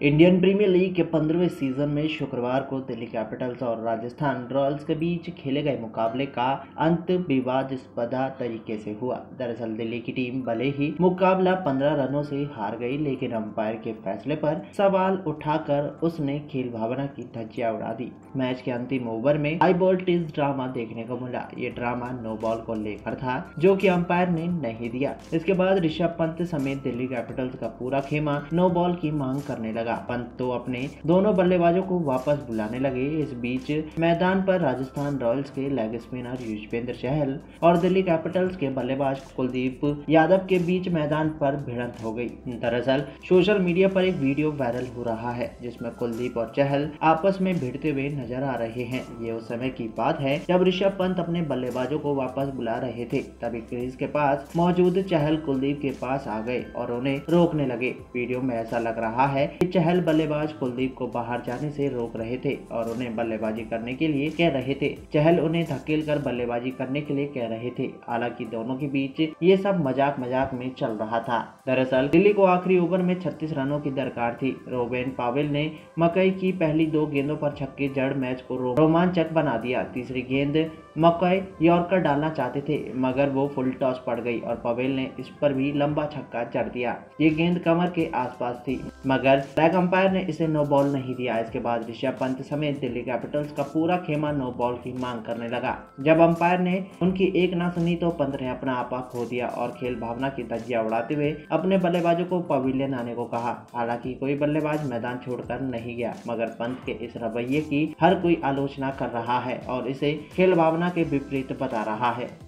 Indian premiere league के 15वें season में शुक्रवार को दिल्ली कैपिटल्स और राजस्थान रॉयल्स के बीच खेले गए मुकाबले का अंत विवादास्पद तरीके से हुआ। दरअसल दिल्ली की टीम भले ही मुकाबला 15 रनों से हार गई, लेकिन अंपायर के फैसले पर सवाल उठाकर उसने खेल भावना की धज्जियां उड़ा दी। मैच के अंतिम ओवर में हाई वोल्टेज ड्रामा देखने को मिला। ये ड्रामा नो बॉल को लेकर था, जो कि अंपायर ने नहीं दिया। इसके बाद ऋषभ पंत समेत दिल्ली कैपिटल्स का पूरा खेमा नो बॉल की मांग करने लगा। पंत तो अपने दोनों बल्लेबाजों को वापस बुलाने लगे। इस बीच मैदान पर राजस्थान रॉयल्स के लेग स्पिनर युजवेंद्र चहल और दिल्ली कैपिटल्स के बल्लेबाज कुलदीप यादव के बीच मैदान पर भिड़ंत हो गई। दरअसल सोशल मीडिया पर एक वीडियो वायरल हो रहा है, जिसमें कुलदीप और चहल आपस में भिड़ते हुए नजर आ रहे हैं। ये उस समय की बात है जब ऋषभ पंत अपने बल्लेबाजों को वापस बुला रहे थे। तभी क्रीज के पास मौजूद चहल कुलदीप के पास आ गए और उन्हें रोकने लगे। वीडियो में ऐसा लग रहा है कि चहल बल्लेबाज कुलदीप को बाहर जाने से रोक रहे थे और उन्हें बल्लेबाजी करने के लिए कह रहे थे। चहल उन्हें धकेलकर बल्लेबाजी करने के लिए कह रहे थे। हालांकि दोनों के बीच ये सब मजाक में चल रहा था। दरअसल दिल्ली को आखिरी ओवर में 36 रनों की दरकार थी। रोबेन पावेल ने मकई की पहली 2 गेंदों पर छक्के जड़ मैच को रोमांचक बना दिया। तीसरी गेंद मकई यॉर्कर डालना चाहते थे, मगर वो फुल टॉस पड़ गई और पवेल ने इस पर भी लंबा छक्का जड़ दिया। ये गेंद कमर के आसपास थी, मगर फ्लैग अंपायर ने इसे नो बॉल नहीं दिया। इसके बाद ऋषभ पंत समेत दिल्ली कैपिटल्स का पूरा खेमा नो बॉल की मांग करने लगा। जब अंपायर ने उनकी एक ना सुनी तो पंत ने अपना आपा खो दिया और खेल भावना की धज्जियां उड़ाते हुए अपने बल्लेबाजों को पवेलियन आने को कहा। हालांकि कोई बल्लेबाज मैदान छोड़कर नहीं गया, मगर पंत के इस रवैये की हर कोई आलोचना कर रहा है और इसे खेल भावना के विपरीत बता रहा है।